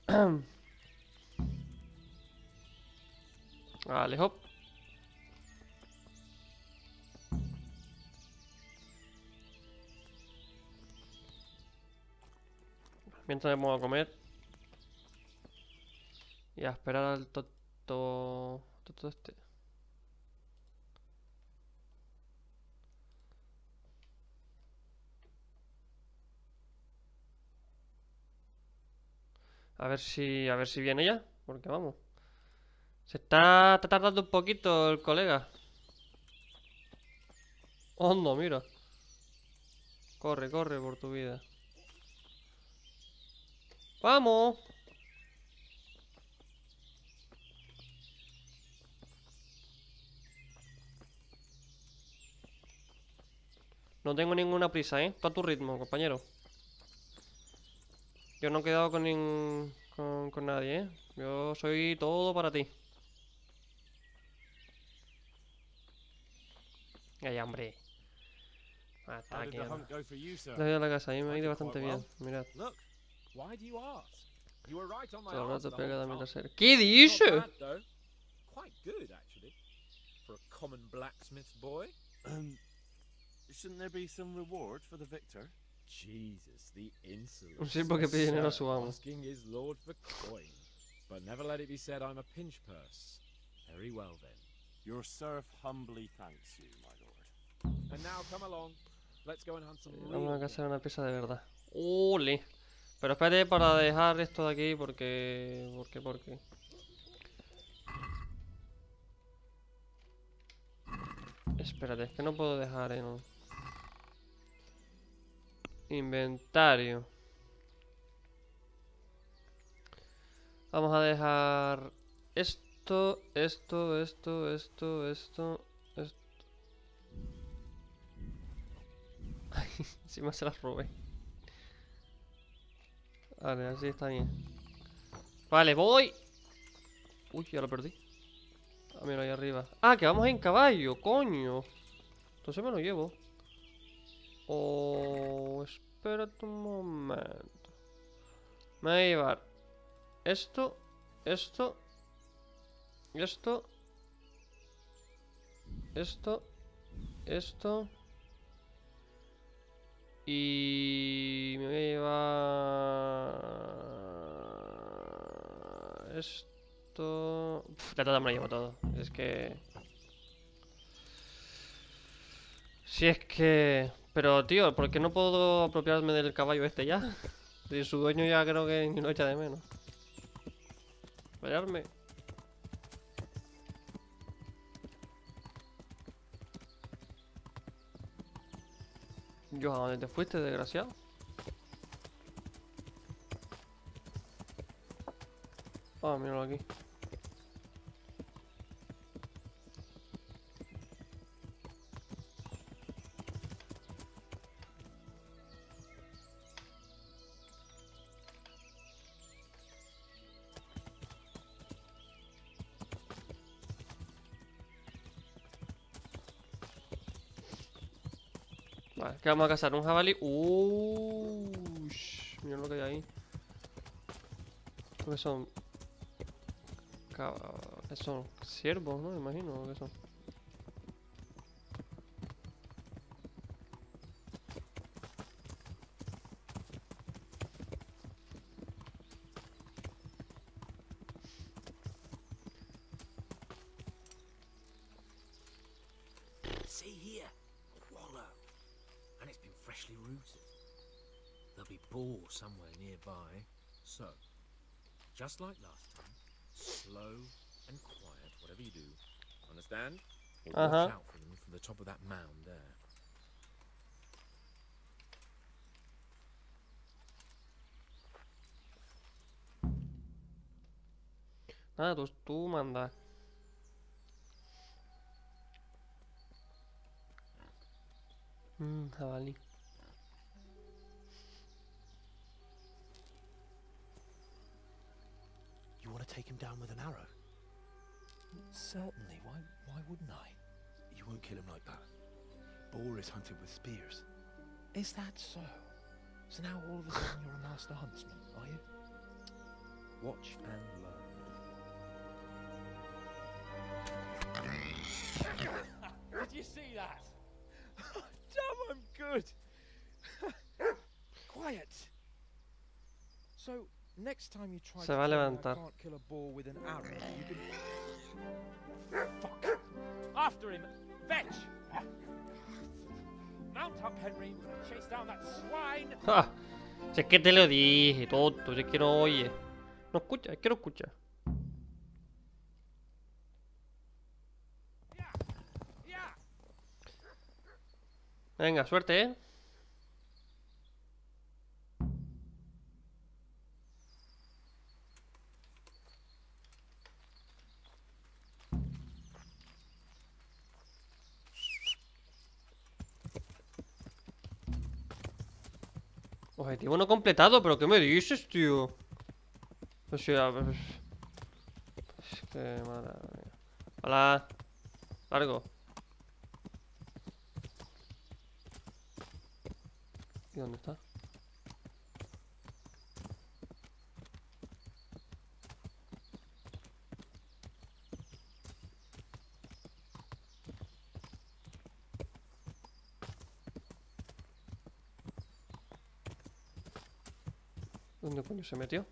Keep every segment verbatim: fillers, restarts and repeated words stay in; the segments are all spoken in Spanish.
Vale, hop. Mientras me pongo a comer. Y a esperar al toto... Toto este. A ver si... A ver si viene ya. Porque vamos. Se está, está tardando un poquito el colega. Oh, no, mira. Corre, corre por tu vida. ¡Vamos! No tengo ninguna prisa, ¿eh? Tú a tu ritmo, compañero. Yo no he quedado con, nin- con, con nadie, ¿eh? Yo soy todo para ti. Ay, hombre. How did Ataque. the hunt go for you, sir? Le doy a la casa, a mí me ha I ido did bastante quite bien. well. Mirad. Look, why do you ask? You were right on my Todo el arse rato the pega whole de mi time. trasero. ¿Qué Not dice? bad, though. Quite good, actually, for a common blacksmith's boy. Um, shouldn't there be some reward for the victor? Jesus, the insolence. Un siervo que pide dinero a su amo. Asking his lord for coin. But never let it be said I'm a pinch purse. Very well, then. Your serf humbly thanks you, my lord. And now come along. Let's go and hunt some Vamos real a cazar game. una pieza de verdad. ¡Ole! Pero espérate para dejar esto de aquí porque... ¿Por qué? Porque... Espérate, es que no puedo dejar en... Inventario. Vamos a dejar... Esto, esto, esto, esto, esto... Esto... Encima se las robé. Vale, así está bien. Vale, voy. Uy, ya lo perdí. Ah, mira, ahí arriba. Ah, que vamos en caballo, coño. Entonces me lo llevo. Oh, espérate un momento. Me voy a llevar esto, esto, esto, esto, esto. Y me voy a llevar esto. Uf, ya todo me lo llevo todo. Es que... Si es que... Pero tío, ¿por qué no puedo apropiarme del caballo este ya? Si su dueño ya creo que ni lo echa de menos. Pelearme. Yo, ¿a dónde te fuiste, desgraciado? Ah, míralo aquí. Vale, ¿qué vamos a cazar? ¿Un jabalí? Uh, mira lo que hay ahí. ¿Qué son? ¿Qué son? Ciervos, ¿no? Me imagino que son. See here, a wallow, and it's been freshly rooted. There'll be boar somewhere nearby, so just like last time, slow and quiet, whatever you do. Understand? Watch Uh-huh. out for them from the top of that mound there. Nada, tú, tú mandas. Mmm, jabalí. You want to take him down with an arrow? Certainly. Why? Why wouldn't I? You won't kill him like that. Boar is hunted with spears. Is that so? So now all of a sudden you're a master huntsman, are you? Watch and learn. Did you see that? Damn, I'm good. Quiet. So, next time you try Se to va a tell me I levantar. can't kill a boar with an arrow, you can... Fuck. After him. Fetch. Mount up, Henry. We're gonna chase down that swine. ¡Ja! Si es que te lo dije, tonto, si es que no oye. No escucha, es que no escucha. Venga, suerte, ¿eh? Objetivo no completado, pero ¿qué me dices, tío? O sea, pues... Es que madre mía. Hola. Largo. ¿Y dónde está? ¿Dónde coño se metió?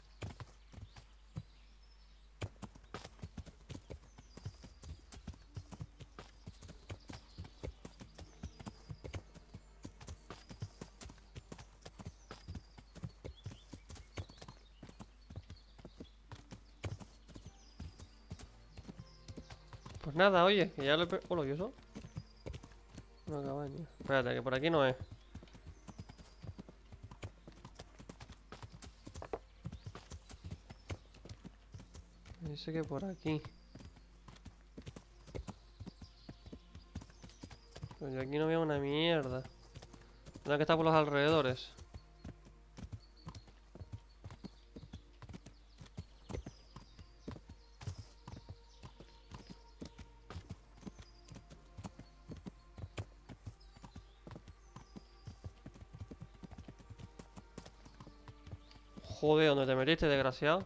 Pues nada, oye, que ya le... pe- Hola, ¿y eso? Una cabaña. Espérate, que por aquí no es. Dice que por aquí. Pero yo aquí no veo una mierda. Tendrá que estar por los alrededores. Joder, ¿dónde te metiste, desgraciado?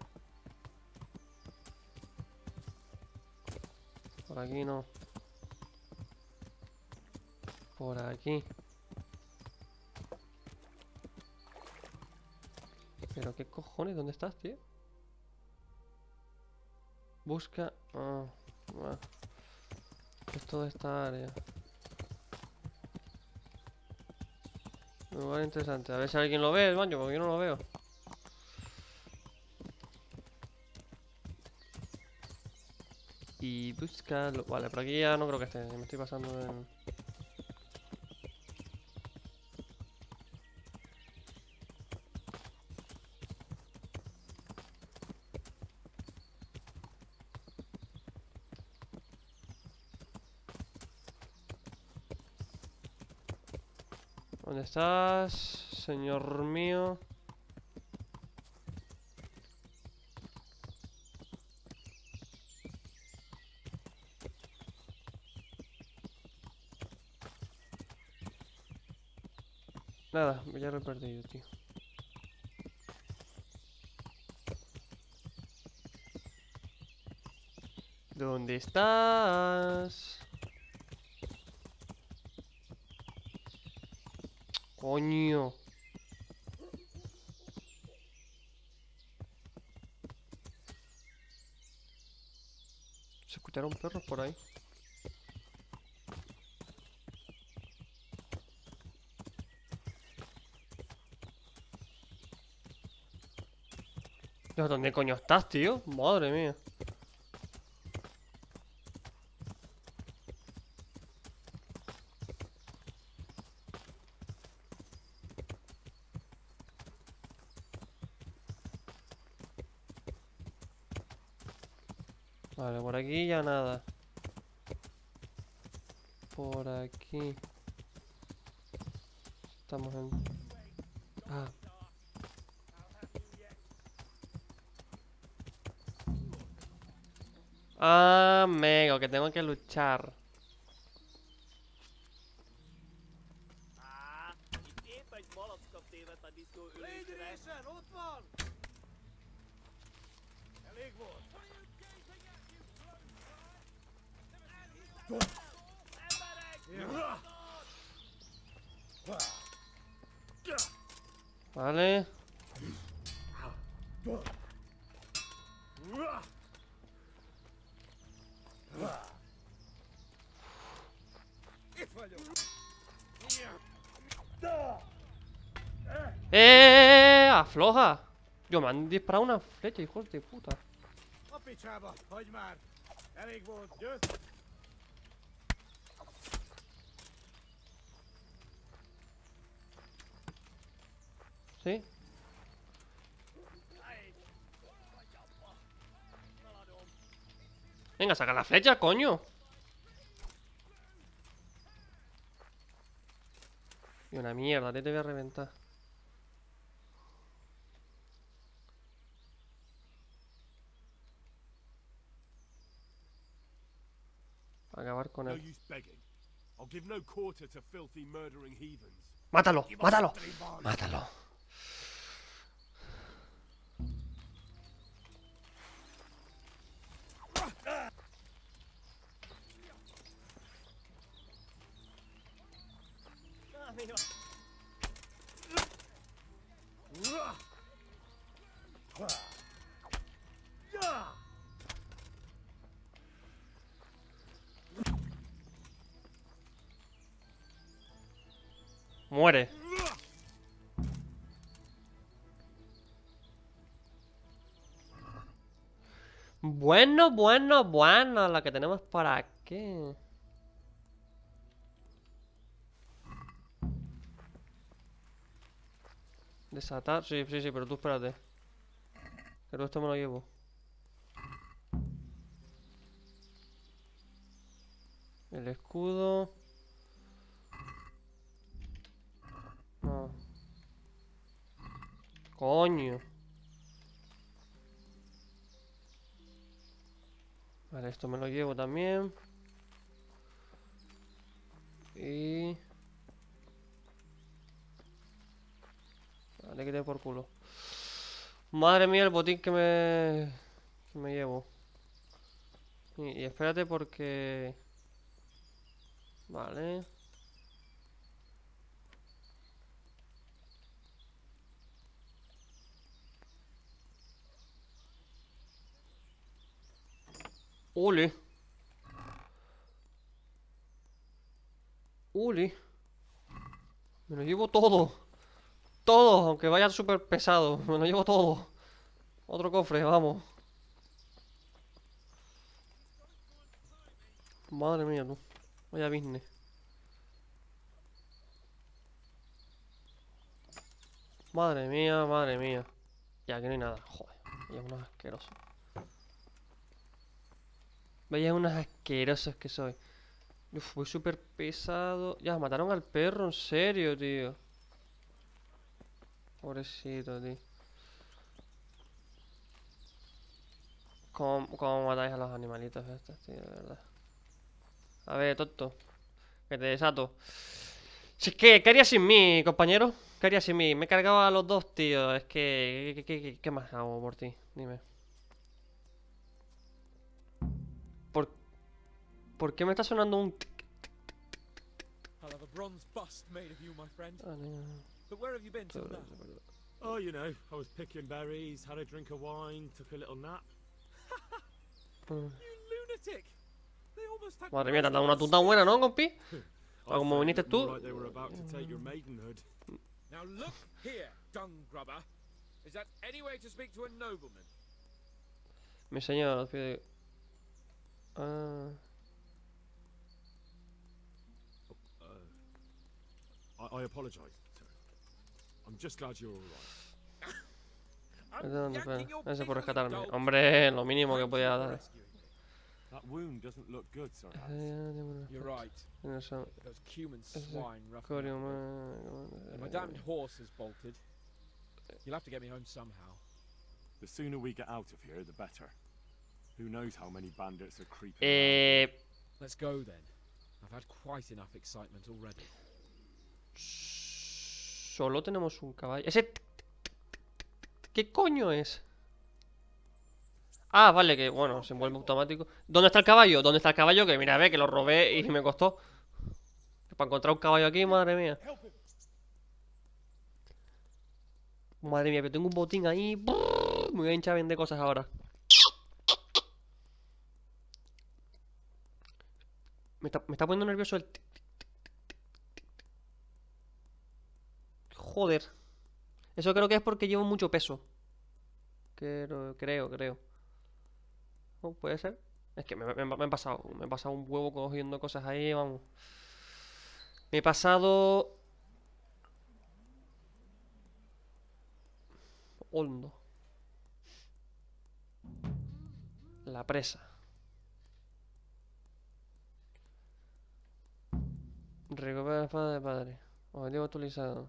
Por aquí no. Por aquí. ¿Pero qué cojones? ¿Dónde estás, tío? Busca... Ah, bueno. Es toda esta área. Lugar interesante. A ver si alguien lo ve el baño, porque yo no lo veo. Y buscarlo. Vale, por aquí ya no creo que esté. Me estoy pasando en... ¿Dónde estás, señor mío? Nada, ya lo he perdido, tío. ¿Dónde estás? Coño. Se escucharon perros por ahí. Dios, ¿dónde coño estás, tío? Madre mía. Vale, por aquí ya nada. Por aquí. Estamos en... Ah. Ah, amigo, que tengo que luchar. Vale. ¡Eh! ¡Afloja! Yo, me han disparado una flecha, hijos de puta. A picsába, hagyd már! Elég volt, győzt! ¿Sí? Venga, saca la flecha, coño. Y una mierda, te voy a reventar. Acabar con No él. use begging. I'll give no quarter to filthy murdering heathens. ¡Mátalo! ¡Mátalo! ¡Mátalo! Muere. Bueno, bueno, bueno, la que tenemos por aquí. Desatar, sí, sí, sí, pero tú espérate. Que todo esto me lo llevo. El escudo. No. Coño. Vale, esto me lo llevo también. Y... Vale, que te por culo. Madre mía, el botín que me... que me llevo. Y, y espérate porque... Vale. Uli. Uli. Me lo llevo todo. Todo, aunque vaya súper pesado. Me lo llevo todo. Otro cofre, vamos. Madre mía, tú. Vaya business. Madre mía, madre mía. Ya, que no hay nada. Joder, vaya unos asquerosos. Vaya unos asquerosos que soy. Uf, voy súper pesado. Ya, mataron al perro, en serio, tío. Pobrecito, tío. ¿Cómo, cómo matáis a los animalitos estos, tío? De verdad. A ver, tonto. Que te desato. Si es que, ¿qué harías sin mí, compañero? ¿Qué harías sin mí? Me he cargado a los dos, tío. Es que... ¿Qué, qué, qué, qué más hago por ti? Dime. ¿Por, ¿por qué me está sonando un... tic? I'll have a bronze bust made of you, my friend. Ah, no. But where have you been till now? Oh, you know, I was picking berries, had a drink of wine, took a little nap. Mm. You lunatic! They almost had Madre mía, te han dado una tuta buena, ¿no, compi? I como found viniste it more tú. like they were about to take your maidenhood. Now look here, dung grubber. Is that any way to speak to a nobleman? Me enseña a los pies de... Ah... I, I apologise, sir. I'm just glad you're all right. I'm ¿De dónde yanking fue? your Ese por big rescatarme. dog. Hombre, lo mínimo que Thank podía you for dar. rescuing me. That wound doesn't look good, sir. You're right. Eso, Those cumin Ese swine rough. corio, And my damned horse has bolted. You'll have to get me home somehow. The sooner we get out of here, the better. Who knows how many bandits are creeping Eh... Let's go then. I've had quite enough excitement already. Solo tenemos un caballo. Ese... tic, tic, tic, tic, tic, ¿qué coño es? Ah, vale, que bueno, se vuelve automático. ¿Dónde está el caballo? ¿Dónde está el caballo? Que mira, ve que lo robé y me costó. Para encontrar un caballo aquí, madre mía. Madre mía, pero tengo un botín ahí. Me voy a hinchar a vender cosas ahora. Me está, me está poniendo nervioso el... Joder. Eso creo que es porque llevo mucho peso. Creo, creo, creo. Oh, ¿puede ser? Es que me, me, me he pasado. Me he pasado un huevo cogiendo cosas ahí, vamos. Me he pasado... Hondo. La presa. Recupera la espada de padre. Objetivo actualizado.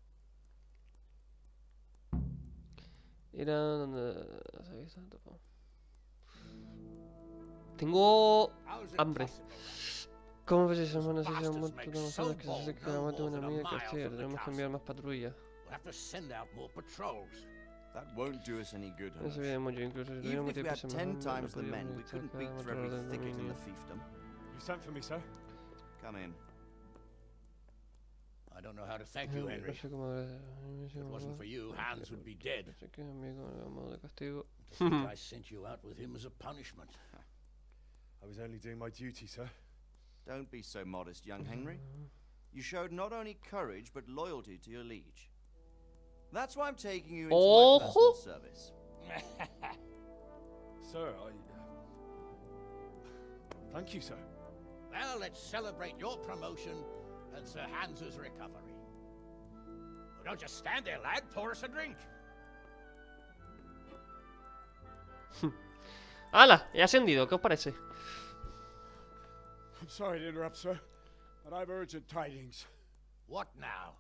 Ir a donde... Tengo hambre. ¿Cómo ves si hermanos se han muerto tan gonzadas que se acerca que la muerte de una amiga que hostia? Tenemos que enviar más patrullas. That won't do us any good, No se Hanush. ve mucho, incluso si Even tuviéramos if we tiempo had ten semejante, no times the men, podríamos we couldn't sacar beat más through every orden thicket in dominio. the fiefdom. You sent for me, sir? Come in. I don't know how to thank No you, Henry. sé cómo... If it wasn't for you, Hans would be dead. Así que, amigo, a modo de castigo. To think I sent you out with him as a punishment. I was only doing my duty, sir. Don't be so modest, young Henry. You showed not only courage, but loyalty to your liege. That's why I'm taking you into my personal Ojo. service. Sir, I... Thank you, sir. Well, let's celebrate your promotion and Sir Hans's recovery. Well, don't just stand there, lad. Pour us a drink. ¡Hala! He ascendido, ¿qué os parece? I'm sorry to interrupt, sir, but I've urgent tidings. What now?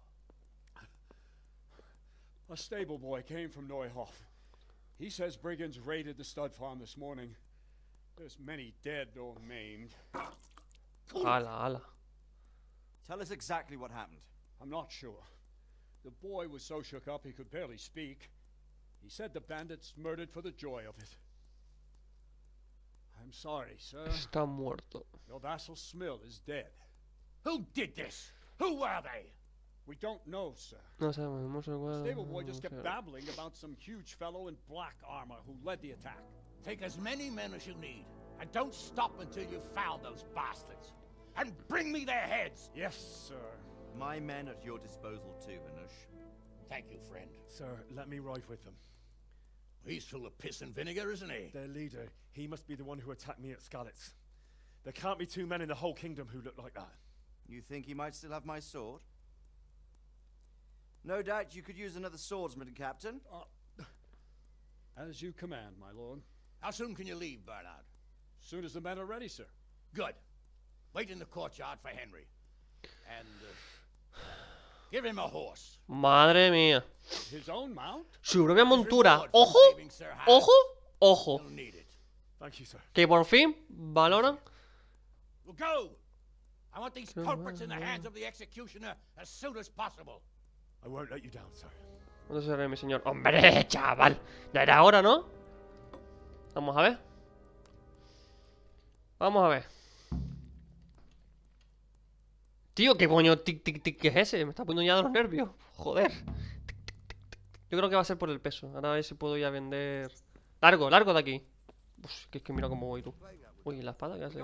A stable boy came from Neuhof. He says brigands raided the stud farm this morning. There's many dead or maimed. ¡Hala, hala! Tell us exactly what happened. I'm not sure. The boy was so shook up he could barely speak. He said the bandits murdered for the joy of it. I'm sorry, sir. Está muerto. Your vassal Smill is dead. Who did this? Who were they? We don't know, sir. No sabemos, hemos The stable boy just kept babbling about some huge fellow in black armor who led the attack. Take as many men as you need, and don't stop until you've found those bastards. And bring me their heads! Yes, sir. My men at your disposal too, Hanush. Thank you, friend. Sir, let me ride with them. He's full of piss and vinegar, isn't he? Their leader, he must be the one who attacked me at Skalitz. There can't be two men in the whole kingdom who look like that. You think he might still have my sword? No doubt you could use another swordsman, Captain. Uh, as you command, my lord. How soon can you leave, Bernard? As soon as the men are ready, sir. Good. Wait in the courtyard for Henry. And uh, give him a horse. Madre mía. His own mount? Su propia montura. Reward for ¡Ojo! saving Sir Hans. ¡Ojo! ¡Ojo! You'll need it. Thank you, sir. Que por fin valoran. Well, go! I want these culprits in the hands of the executioner as soon as possible. I won't let you down, sir. ¿Dónde se ve mi señor? ¡Hombre, chaval! Ya era hora, ¿no? Vamos a ver. Vamos a ver. Tío, ¿qué coño tic tic tic que es ese? Me está poniendo ya de los nervios. Joder. Tic, tic, tic, tic. Yo creo que va a ser por el peso. Ahora a ver si puedo ya vender. Largo, largo de aquí. Uf, que es que mira cómo voy tú. Uy, ¿la espada qué hace?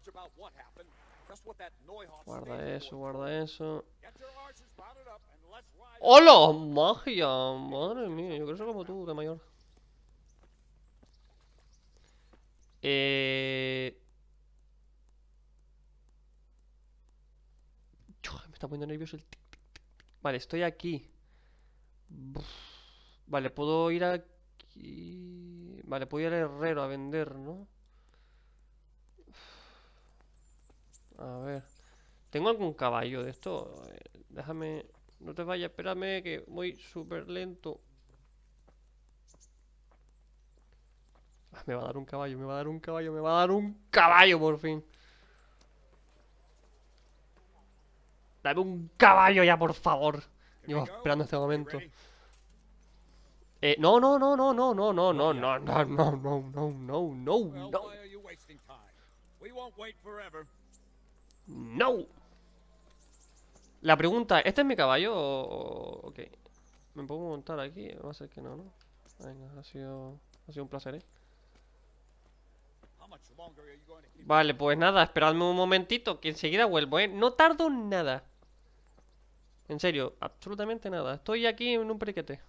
Guarda eso, guarda eso. ¡Hola! ¡Magia! Madre mía, yo creo que soy como tú, de mayor. Eh... Me está poniendo nervioso el tic, tic, tic. Vale, estoy aquí. Uf. Vale, puedo ir aquí. Vale, puedo ir al herrero a vender, ¿no? A ver. ¿Tengo algún caballo de esto? A ver, déjame... No te vayas, espérame que voy súper lento. Ah, me va a dar un caballo, me va a dar un caballo, me va a dar un caballo por fin. Dame un caballo ya, por favor. Llevo esperando este momento. Eh, no, no, no, no, no, no, no, no, no, no, no, no, no, no, no, Well, no, why are you wasting time? We won't wait forever. no. La pregunta, ¿este es mi caballo o...? Ok. ¿Me puedo montar aquí? Va a ser que no, ¿no? Venga, ha sido... Ha sido un placer, ¿eh? How much longer are you going to keep Vale, pues nada, esperadme un momentito, que enseguida vuelvo, ¿eh? No tardo nada. En serio, absolutamente nada. Estoy aquí en un periquete.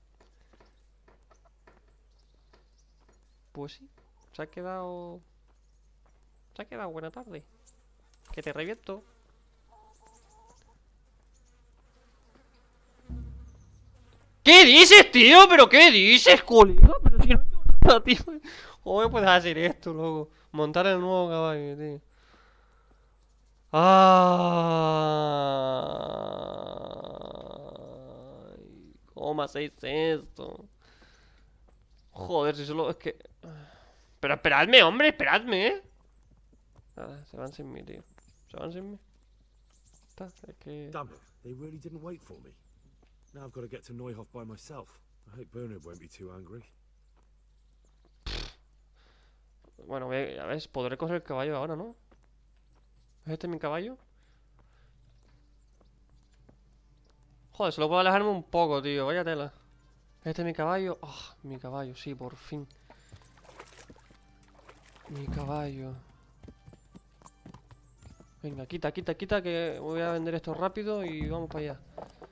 Pues sí, se ha quedado... Se ha quedado buena tarde. Que te reviento. ¿Qué dices, tío? ¿Pero qué dices, colega? Pero si no he hecho nada, tío. ¿Cómo me puedes hacer esto, loco? Montar el nuevo caballo, tío. Ay, ¿cómo me hacéis esto? Joder, si solo es que... Pero esperadme, hombre, esperadme, ¿eh? Nada, se van sin mí, tío. Se van sin mí. Está, es que... Damn it, they really didn't wait for me. Now I've got to get to Neuhof by myself. I hope Bernard won't be too angry. Bueno, voy a, a ver, podré coger el caballo ahora, ¿no? ¿Es este mi caballo? Joder, solo puedo alejarme un poco, tío. Vaya tela. ¿Es este mi caballo? Ah, mi caballo, sí, por fin. Mi caballo. Venga, quita, quita, quita, que voy a vender esto rápido y vamos para allá.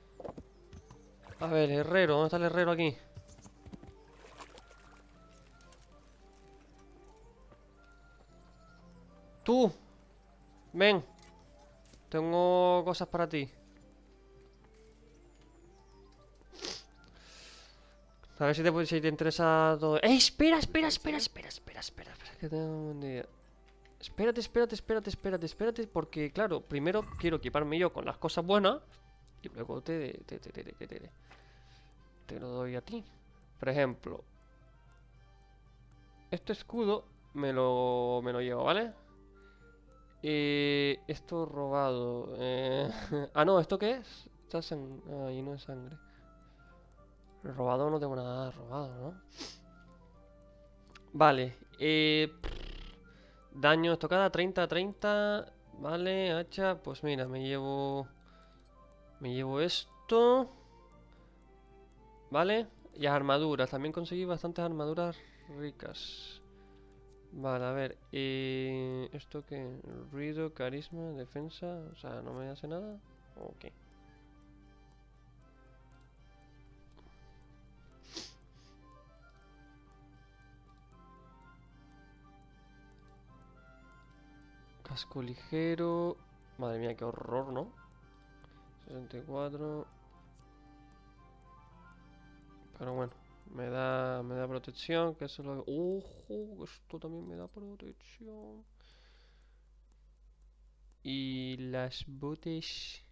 A ver, herrero, ¿dónde está el herrero aquí? Tú, ven. Tengo cosas para ti. A ver si te, si te interesa todo. ¡Ey! Espera, espera, espera, espera, espera, espera, espera, que tengo un día. Espérate, espérate, espérate, espérate, espérate, porque claro, primero quiero equiparme yo con las cosas buenas y luego te, te, te, te, te, te, te lo doy a ti. Por ejemplo, este escudo me lo, me lo llevo, ¿vale? Y esto robado. Eh... ah, no, ¿esto qué es? Está sang... ah, y no es sangre. Robado no tengo nada robado, ¿no? Vale, eh... daño estocada, treinta, treinta. Vale, hacha, pues mira, me llevo... Me llevo esto. Vale, y armaduras, también conseguí bastantes armaduras ricas. Vale, a ver, eh... ¿esto qué? Ruido, carisma, defensa, o sea, ¿no me hace nada? Ok. Casco ligero. Madre mía, qué horror, ¿no? sesenta y cuatro. Pero bueno, me da, me da protección, que eso es lo que... ¡Ojo! Esto también me da protección. Y las botes...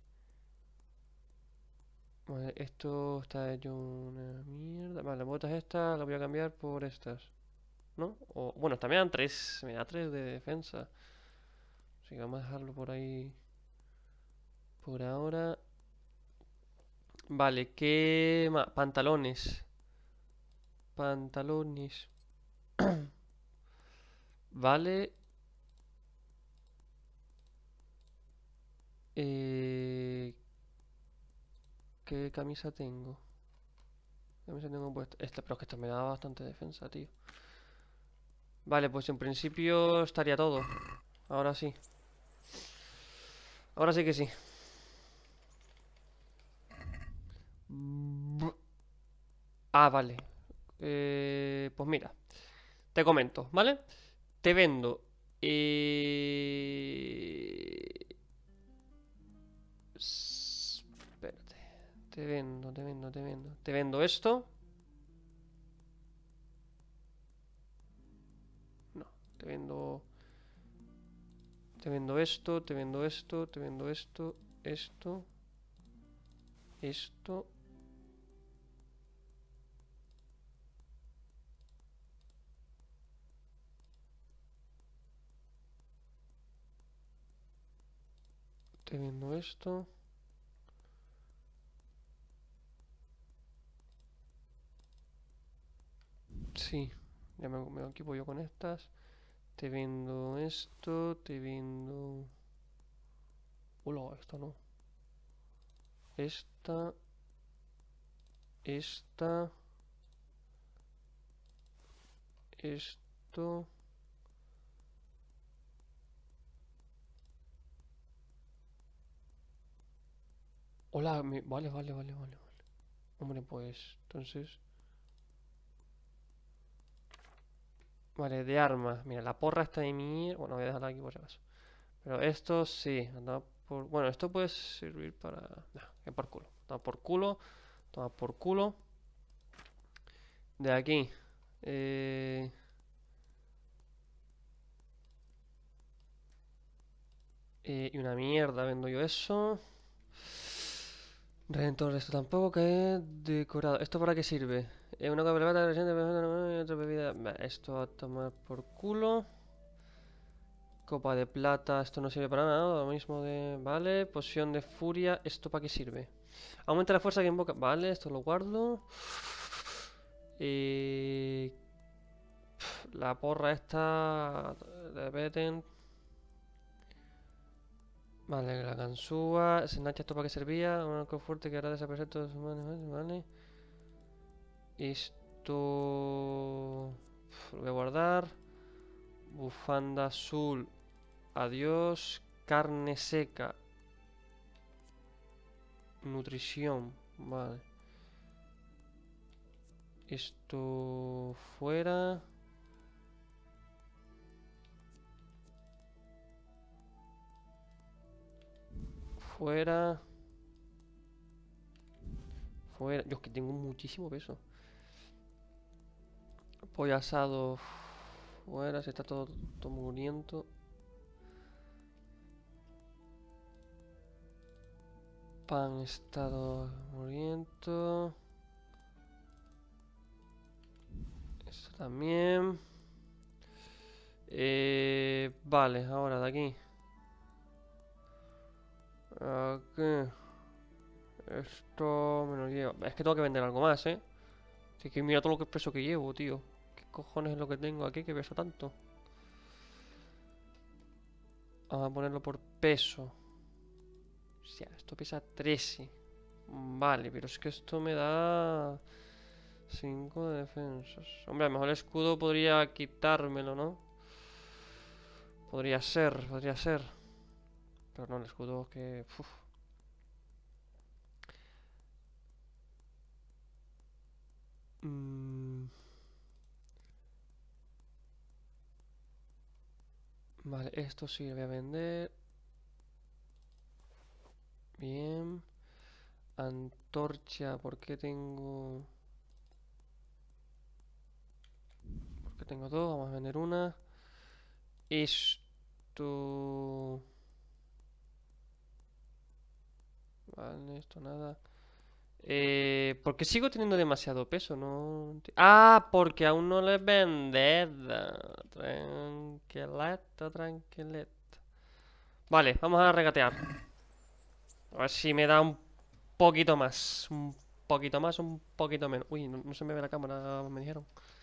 Vale, esto está hecho una mierda. Vale, las botas estas las voy a cambiar por estas, ¿no? O, bueno, esta me dan tres, me da tres de defensa. Así que vamos a dejarlo por ahí. Por ahora. Vale, ¿qué más? Pantalones. Pantalones. Vale. Eh... ¿Qué camisa tengo? ¿Qué camisa tengo puesta? Esta, pero es que esta me da bastante defensa, tío. Vale, pues en principio estaría todo. Ahora sí. Ahora sí que sí. Ah, vale. Eh, pues mira. Te comento, ¿vale? Te vendo. Eh... Espérate. Te vendo, te vendo, te vendo. Te vendo esto. No, te vendo... Te vendo esto, te vendo esto, te vendo esto, esto, esto. Te vendo esto. Sí, ya me, me equipo yo con estas. Te vendo esto, te vendo... Hola, esto no. Esta... Esta... Esto... Hola, me- vale, vale, vale, vale, vale. Hombre, pues, entonces... Vale, de armas. Mira, la porra está de mi... Bueno, voy a dejarla aquí por si acaso. Pero esto sí, anda por... Bueno, esto puede servir para... No, que por culo. Toma por culo. Toma por culo. De aquí. Eh... eh, y una mierda, vendo yo eso. Redentor, esto tampoco, que es decorado. ¿Esto para qué sirve? Eh, una copa de plata, reciente, y otra bebida. Vale, esto a tomar por culo. Copa de plata, esto no sirve para nada, lo mismo de... Vale, poción de furia, ¿esto para qué sirve? Aumenta la fuerza que invoca... Vale, esto lo guardo. Y... La porra esta... Repeten. Vale, la ganzúa... Snatch, ¿esto para qué servía? Un arco fuerte que hará desaparecer todos los humanos. Vale. Esto... Lo voy a guardar. Bufanda azul... Adiós, carne seca. Nutrición, vale. Esto fuera. Fuera. Fuera. Yo es que tengo muchísimo peso. Pollo asado. Fuera, se está todo, todo muriendo. Pan estado muriendo. Esto también. Eh, vale, ahora de aquí. Aquí. Esto me lo llevo. Es que tengo que vender algo más, ¿eh? Es que mira todo lo que peso que llevo, tío. ¿Qué cojones es lo que tengo aquí que pesa tanto? Vamos a ponerlo por peso. Hostia, esto pesa trece. Vale, pero es que esto me da... cinco de defensas. Hombre, a lo mejor el escudo podría quitármelo, ¿no? Podría ser, podría ser. Pero no, el escudo que... Uf. Mm. Vale, esto sí lo voy a vender. Bien. Antorcha, ¿por qué tengo...? ¿Por qué tengo dos? Vamos a vender una. Esto... Vale, esto nada. Eh, ¿por qué sigo teniendo demasiado peso? No... enti- Ah, porque aún no le he vendido. Tranquileta, tranquileta. Vale, vamos a regatear. A ver si me da un poquito más. Un poquito más, un poquito menos. Uy, no, no se me ve la cámara, me dijeron.